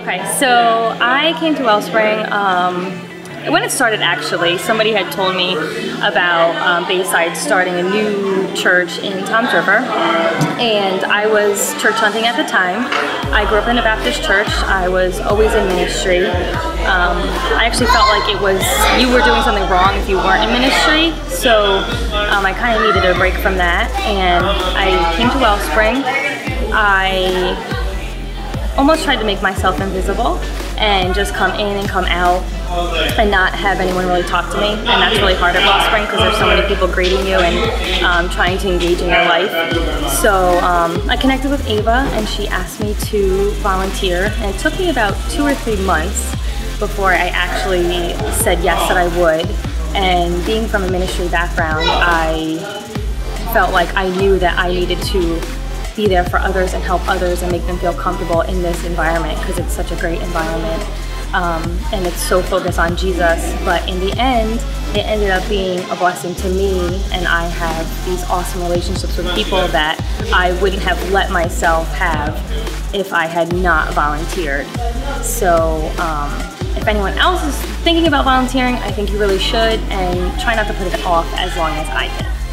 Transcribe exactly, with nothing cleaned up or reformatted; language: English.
Okay, so I came to Wellspring. Um, when it started, actually, somebody had told me about um, Bayside starting a new church in Toms River, and I was church hunting at the time. I grew up in a Baptist church. I was always in ministry. Um, I actually felt like it was, you were doing something wrong if you weren't in ministry, so um, I kind of needed a break from that, and I came to Wellspring. I almost tried to make myself invisible and just come in and come out and not have anyone really talk to me, and that's really hard at Wellspring because there's so many people greeting you and um, trying to engage in your life. So um, I connected with Ava and she asked me to volunteer, and it took me about two or three months before I actually said yes that I would. And being from a ministry background, I felt like I knew that I needed to be there for others and help others and make them feel comfortable in this environment because it's such a great environment. Um, and it's so focused on Jesus, but in the end, it ended up being a blessing to me, and I have these awesome relationships with people that I wouldn't have let myself have if I had not volunteered. So um, if anyone else is thinking about volunteering, I think you really should, and try not to put it off as long as I did.